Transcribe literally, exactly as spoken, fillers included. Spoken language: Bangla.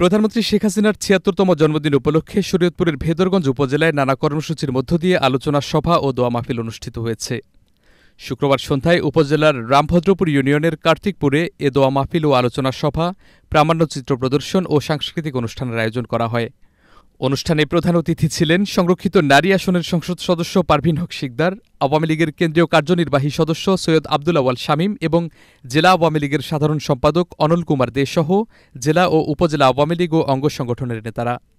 প্রধানমন্ত্রী শেখ হাসিনার ছিয়াত্তরতম জন্মদিন উপলক্ষে শরীয়তপুরের ভেদরগঞ্জ উপজেলায় নানা কর্মসূচির মধ্য দিয়ে আলোচনা সভা ও দোয়া মাহফিল অনুষ্ঠিত হয়েছে। শুক্রবার সন্ধ্যায় উপজেলার রামভদ্রপুর ইউনিয়নের কার্তিকপুরে এ দোয়া মাহফিল ও আলোচনা সভা, প্রামাণ্যচিত্র প্রদর্শন ও সাংস্কৃতিক অনুষ্ঠানের আয়োজন করা হয়। অনুষ্ঠানে প্রধান অতিথি ছিলেন সংরক্ষিত নারী আসনের সংসদ সদস্য পারভিন হক শিকদার, আওয়ামী লীগের কেন্দ্রীয় কার্যনির্বাহী সদস্য সৈয়দ আব্দুল আওয়াল শামীম এবং জেলা আওয়ামী লীগের সাধারণ সম্পাদক অনল কুমার দে সহ জেলা ও উপজেলা আওয়ামী লীগ ও অঙ্গ সংগঠনের নেতারা।